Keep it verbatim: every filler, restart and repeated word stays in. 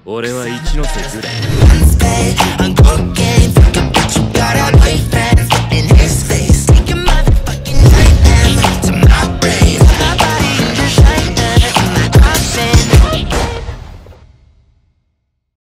俺は一ノ瀬グレ Unspay, I'm cocaine, fuck up, but you got a boyfriend.